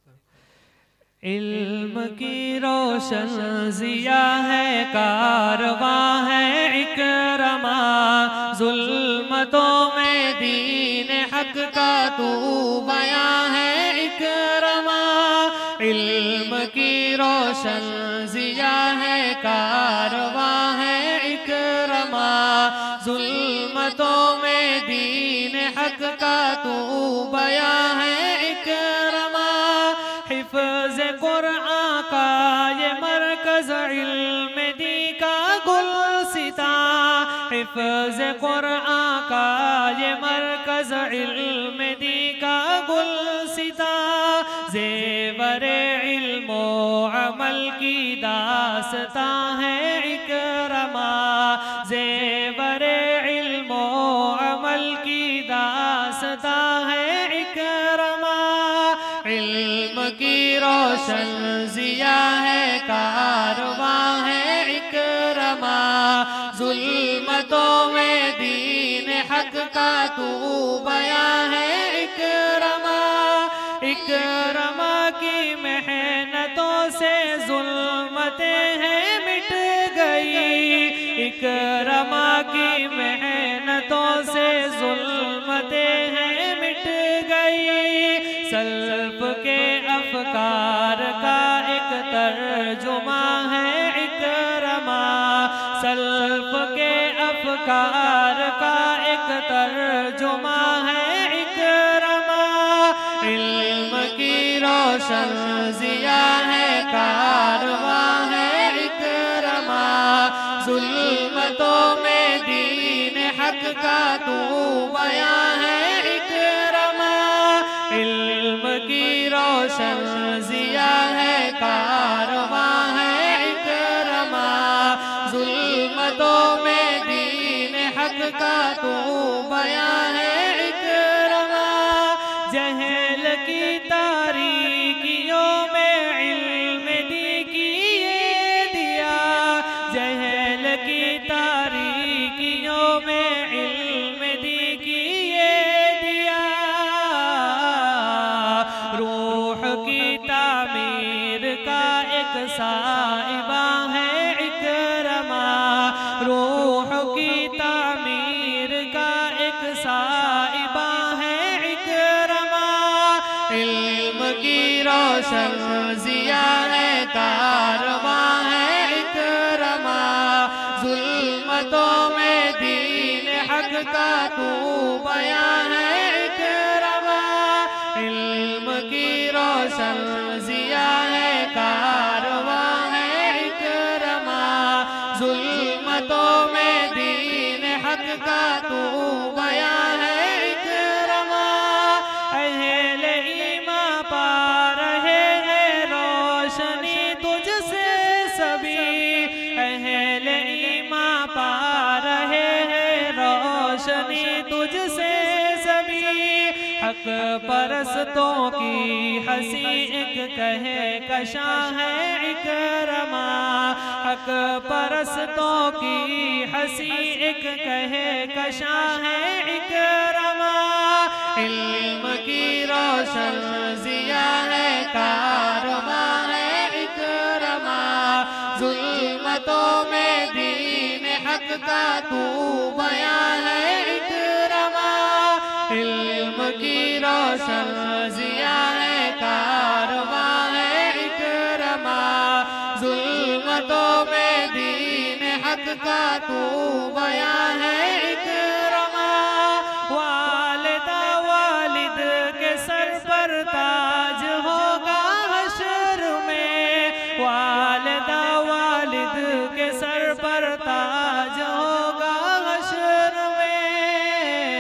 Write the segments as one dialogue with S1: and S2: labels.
S1: علم کی روشن ضیاء ہے کارواں ہے اکرما، ظلمتوں میں دین حق کا تو بیاں ہے اکرما۔ علم کی روشن ضیاء ہے کارواں ہے اکرما، ظلمتوں میں دین حق کا تو بیاں ہے اکرما۔ حفظ قرآن کا یہ مرکز علم دی کا گلستاں، حفظ قرآن کا یہ مرکز علم دی کا گلستاں، زیور علم و عمل کی داستاں ہے اکرما، زیور علم و عمل کی داستاں ہے اکرما۔ علم کی روشن ضیاء ہے کارواں ہے اکرما، ظلمتوں میں دین حق کا تو بیاں ہے اکرما۔ اکرما کی محنتوں سے ظلمتیں ہیں مٹ گئی، اکرما کی محنتوں سے ظلمتیں ہیں مٹ گئی۔ سلف کے افکار کا ایک ترجمہ ہے اکرما، سلف کے افکار کا ایک ترجمہ ہے اکرما۔ علم کی روشن ضیاء ہے کارواں ہے اکرما، ظلمتوں میں دین حق کا تو بیاں ہے اکرما۔ علم کی روشن ضیاء ہے کارواں ہے اکرما، ظلمتوں میں دین حق کا تو بیاں ہے اکرما۔ جہل کی تاریکیوں میں علم دی کی یہ دیا، جہل کی تاریکیوں میں علم دی کی یہ دیا، روح کی تعمیر کا ایک سائبہ ہے اکرما، روح کی تعمیر کا ایک سائبہ ہے اکرما۔ علم کی روشن ضیاء ہے کارواں ہے اکرما، ظلمتوں میں دین حق کا تو بیاں ہے اکرما۔ علم کی روشن ضیاء ہے کارواں ہے اکرما، ظلمتوں میں دین حق کا تو بیاں ہے اکرما۔ اہل ایمان پا رہے ہیں روشنی تجھ سے سبھی، اہل ایمان پا رہے ہیں روشنی تجھ سے سبھی، حق پرستوں کی ہنسی ایک کہکشاں ہے اکرما، حق پرستوں کی ہنسی ایک کہکشاں ہے اکرما۔ علم کی روشن ضیاء ہے کارواں ہے اکرما، ظلمتوں میں دین حق کا تو بیاں ہے اکرما۔ علم کی روشن ضیاء ہے کارواں ہے اکرما، ظلمتوں میں دین حق کا تو بیاں ہے اکرما۔ والدہ والد کے سر پر تاج ہوگا حشر میں، والدہ والد کے سر پر تاج ہوگا حشر میں۔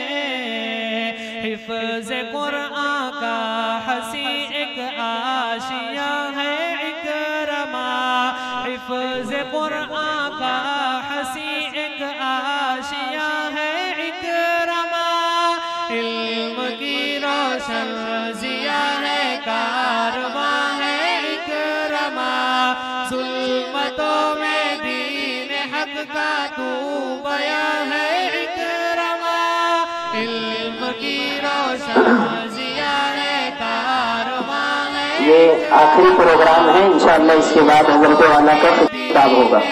S1: حفظ قرآن کا ہنسی ایک آشیاں ہے اکرما، حفظ قرآن کا ہنسی ایک آشیاں ہے اکرما۔ علم کی روشن ضیاء ہے کارواں ہے اکرما، ظلمتوں میں دین حق کا تو بیاں ہے اکرما۔ علم کی روشن ضیاء ہے کارواں ہے
S2: یہ آخری پروگرام ہے، انشاءاللہ اس کے بعد حضرت والا کا خطاب ہوگا۔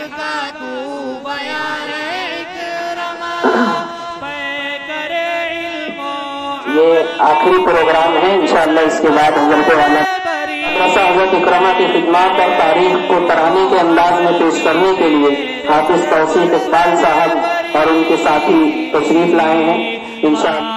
S2: یہ آخری پروگرام ہے، انشاءاللہ اس کے بعد حضرت والا مدرسہ حضرت اکرمہ کی خدمات اور تاریخ کو ترانے کے انداز میں پیش کرنے کے لیے حافظ توصیف اقبال صاحب اور ان کے ساتھی تشریف لائے ہیں انشاءاللہ۔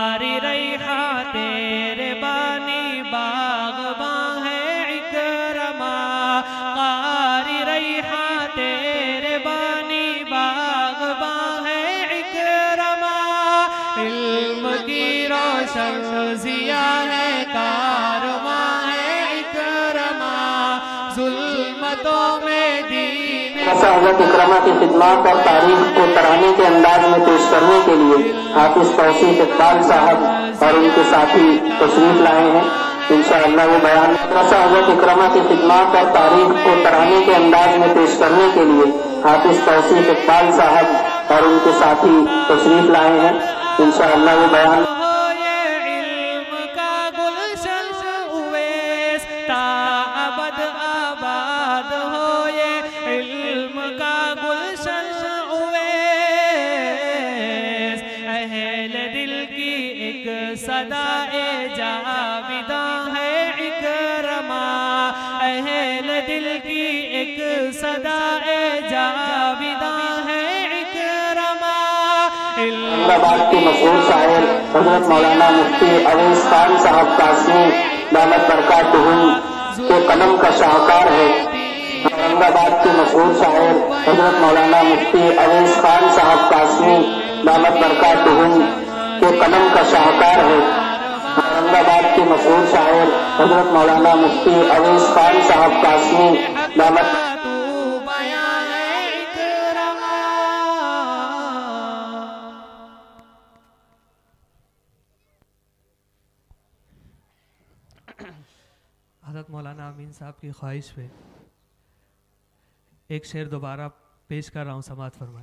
S1: ضیاء ہے کارواں ہے اکرما ظلمتوں میں دین
S2: حضرت اکرمہ کی خدمات اور تاریخ کو ترانے کے انداز میں پیش کرنے کے لیے حافظ توصیف اقبال صاحب اور ان کے ساتھی تشریف لائے ہیں انشاءاللہ۔ وہ بیان حضرت اکرمہ کی خدمات اور تاریخ کو ترانے کے انداز میں پیش کرنے کے لیے حافظ توصیف اقبال صاحب اور ان کے ساتھی تشریف لائے ہیں انشاءاللہ۔ وہ بیان
S1: آباد ہو یہ علم کا گلشن اویس، اہل دل کی ایک صدائے جاویداں ہے اکرما، اہل دل کی ایک صدائے جاویداں ہے اکرما۔
S2: احمد آباد کے مشہور شاعر حضرت مولانا مفتی اویس خان صاحب قاسمی دامت برکاتہم کے قلم کا شاہکار ہے۔ اورنگ آباد کے مشہور شاعر حضرت مولانا مفتی اویس خان صاحب قاسمی دامت برکاتہم کے قلم کا شاہکار ہے۔ اورنگ آباد کے مشہور شاعر حضرت مولانا مفتی اویس خان صاحب قاسمی دامت
S1: حضرت مولانا امین صاحب کی خواہش پہ ایک شعر دوبارہ پیش کر رہا ہوں، سماعت فرمائیں۔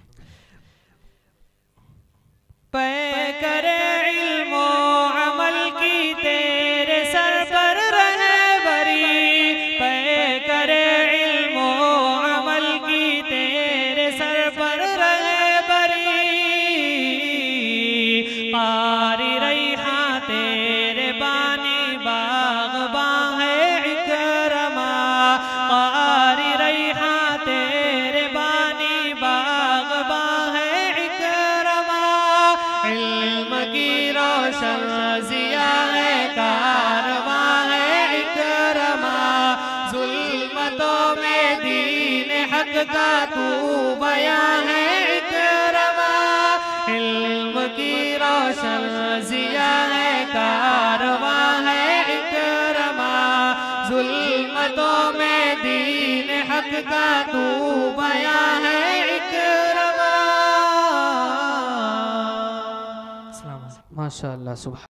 S1: پے کرے علم و عمل کی تیرے سر پر رہبری، پے کرے علم و عمل کی تیرے سر پر رہبری، قاری ریحاں تیرے بانی باغباں ہے اکرما، قاری ریحاں تیرے بانی باغباں ہے اکرما، علم کی روشن ضیاء ہے کارواں ہے اکرما، ظلمتوں میں دین حق کا تو بیان ہے اکرما، علم کی روشن ضیاء ہے کارواں ہے اکرما، ظلمتوں میں دین حق کا تو بیان ہے اکرما۔
S2: ماشاءاللہ سبحان